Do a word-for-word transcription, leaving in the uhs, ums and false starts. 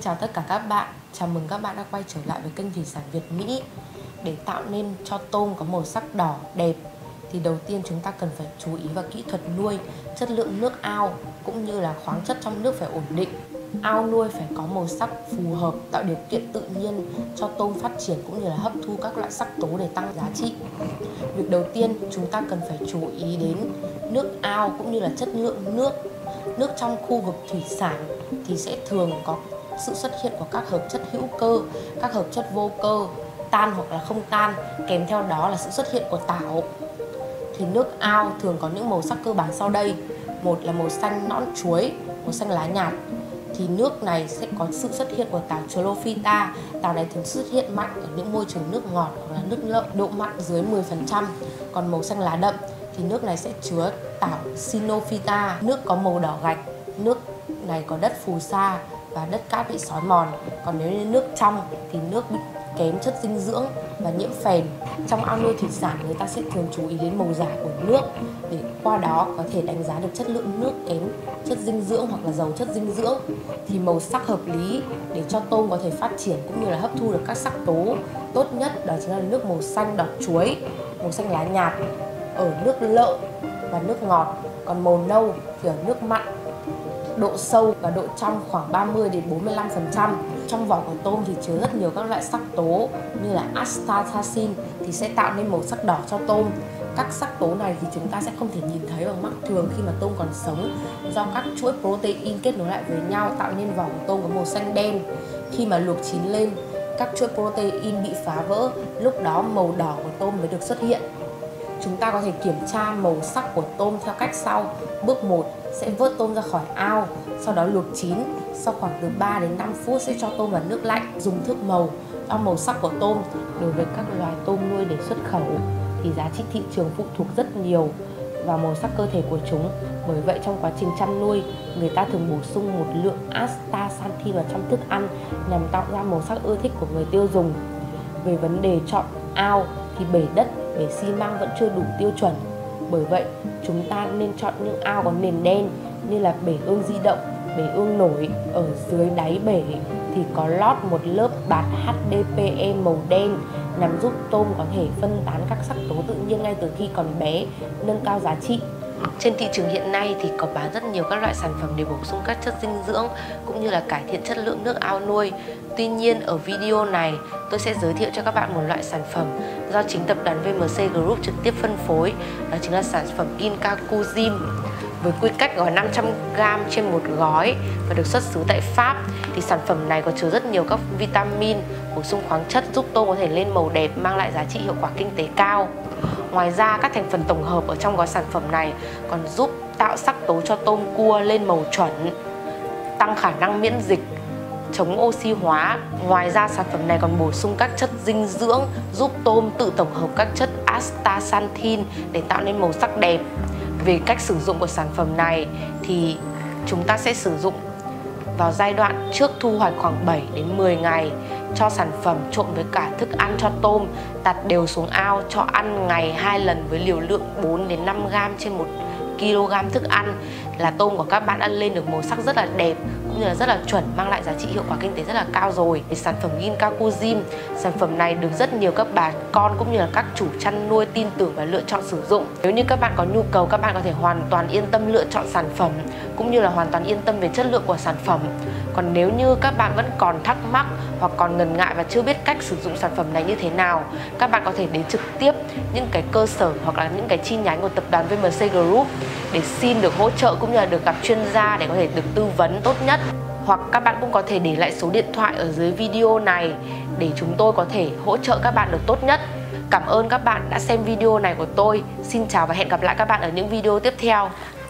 chào tất cả các bạn, chào mừng các bạn đã quay trở lại với kênh Thủy Sản Việt Mỹ. Để tạo nên cho tôm có màu sắc đỏ đẹp thì đầu tiên chúng ta cần phải chú ý vào kỹ thuật nuôi, chất lượng nước ao cũng như là khoáng chất trong nước phải ổn định. Ao nuôi phải có màu sắc phù hợp, tạo điều kiện tự nhiên cho tôm phát triển cũng như là hấp thu các loại sắc tố để tăng giá trị. Việc đầu tiên chúng ta cần phải chú ý đến nước ao cũng như là chất lượng nước. Nước trong khu vực thủy sản thì sẽ thường có sự xuất hiện của các hợp chất hữu cơ, các hợp chất vô cơ, tan hoặc là không tan, kèm theo đó là sự xuất hiện của tảo. Thì nước ao thường có những màu sắc cơ bản sau đây. Một là màu xanh nõn chuối, màu xanh lá nhạt. Thì nước này sẽ có sự xuất hiện của tảo chlorophyta. Tảo này thường xuất hiện mạnh ở những môi trường nước ngọt hoặc là nước lợ, độ mặn dưới mười phần trăm. Còn màu xanh lá đậm thì nước này sẽ chứa tảo sinophyta. Nước có màu đỏ gạch, nước này có đất phù sa và đất cát bị xói mòn. Còn nếu như nước trong thì nước bị kém chất dinh dưỡng và nhiễm phèn. Trong ao nuôi thủy sản, người ta sẽ thường chú ý đến màu giả của nước để qua đó có thể đánh giá được chất lượng nước kém chất dinh dưỡng hoặc là giàu chất dinh dưỡng. Thì màu sắc hợp lý để cho tôm có thể phát triển cũng như là hấp thu được các sắc tố tốt nhất đó chính là nước màu xanh đọt chuối, màu xanh lá nhạt ở nước lợ và nước ngọt. Còn màu nâu thì ở nước mặn, độ sâu và độ trong khoảng ba mươi đến bốn mươi lăm phần trăm. Trong vỏ của tôm thì chứa rất nhiều các loại sắc tố như là astaxanthin thì sẽ tạo nên màu sắc đỏ cho tôm. Các sắc tố này thì chúng ta sẽ không thể nhìn thấy bằng mắt thường khi mà tôm còn sống, do các chuỗi protein kết nối lại với nhau tạo nên vỏ của tôm có màu xanh đen. Khi mà luộc chín lên, các chuỗi protein bị phá vỡ, lúc đó màu đỏ của tôm mới được xuất hiện. Chúng ta có thể kiểm tra màu sắc của tôm theo cách sau. Bước một sẽ vớt tôm ra khỏi ao, sau đó luộc chín. Sau khoảng từ ba đến năm phút sẽ cho tôm vào nước lạnh, dùng thước màu đo màu sắc của tôm. Đối với các loài tôm nuôi để xuất khẩu thì giá trị thị trường phụ thuộc rất nhiều vào màu sắc cơ thể của chúng. Bởi vậy trong quá trình chăn nuôi, người ta thường bổ sung một lượng astaxanthin vào trong thức ăn nhằm tạo ra màu sắc ưa thích của người tiêu dùng. Về vấn đề chọn ao thì bể đất, bể xi măng vẫn chưa đủ tiêu chuẩn. Bởi vậy, chúng ta nên chọn những ao có nền đen như là bể ương di động, bể ương nổi. Ở dưới đáy bể thì có lót một lớp bạt hát đê pê e màu đen nhằm giúp tôm có thể phân tán các sắc tố tự nhiên ngay từ khi còn bé, nâng cao giá trị. Trên thị trường hiện nay thì có bán rất nhiều các loại sản phẩm để bổ sung các chất dinh dưỡng cũng như là cải thiện chất lượng nước ao nuôi. Tuy nhiên ở video này tôi sẽ giới thiệu cho các bạn một loại sản phẩm do chính tập đoàn vê em xê Group trực tiếp phân phối, đó chính là sản phẩm Gincacu Zyme. Với quy cách gói năm trăm gam trên một gói và được xuất xứ tại Pháp thì sản phẩm này có chứa rất nhiều các vitamin, bổ sung khoáng chất giúp tôm có thể lên màu đẹp, mang lại giá trị hiệu quả kinh tế cao. Ngoài ra các thành phần tổng hợp ở trong gói sản phẩm này còn giúp tạo sắc tố cho tôm cua lên màu chuẩn, tăng khả năng miễn dịch, chống oxy hóa. Ngoài ra sản phẩm này còn bổ sung các chất dinh dưỡng giúp tôm tự tổng hợp các chất astaxanthin để tạo nên màu sắc đẹp. Về cách sử dụng của sản phẩm này thì chúng ta sẽ sử dụng vào giai đoạn trước thu hoạch khoảng bảy đến mười ngày. Cho sản phẩm trộn với cả thức ăn cho tôm, đặt đều xuống ao, cho ăn ngày hai lần với liều lượng bốn đến năm gam trên một ki lô gam thức ăn là tôm của các bạn ăn lên được màu sắc rất là đẹp cũng như là rất là chuẩn, mang lại giá trị hiệu quả kinh tế rất là cao rồi. Thì sản phẩm Gincacu Zyme, sản phẩm này được rất nhiều các bà con cũng như là các chủ chăn nuôi tin tưởng và lựa chọn sử dụng. Nếu như các bạn có nhu cầu, các bạn có thể hoàn toàn yên tâm lựa chọn sản phẩm cũng như là hoàn toàn yên tâm về chất lượng của sản phẩm. Còn nếu như các bạn vẫn còn thắc mắc hoặc còn ngần ngại và chưa biết cách sử dụng sản phẩm này như thế nào, các bạn có thể đến trực tiếp những cái cơ sở hoặc là những cái chi nhánh của tập đoàn vê em xê Group để xin được hỗ trợ cũng như là được gặp chuyên gia để có thể được tư vấn tốt nhất. Hoặc các bạn cũng có thể để lại số điện thoại ở dưới video này để chúng tôi có thể hỗ trợ các bạn được tốt nhất. Cảm ơn các bạn đã xem video này của tôi. Xin chào và hẹn gặp lại các bạn ở những video tiếp theo.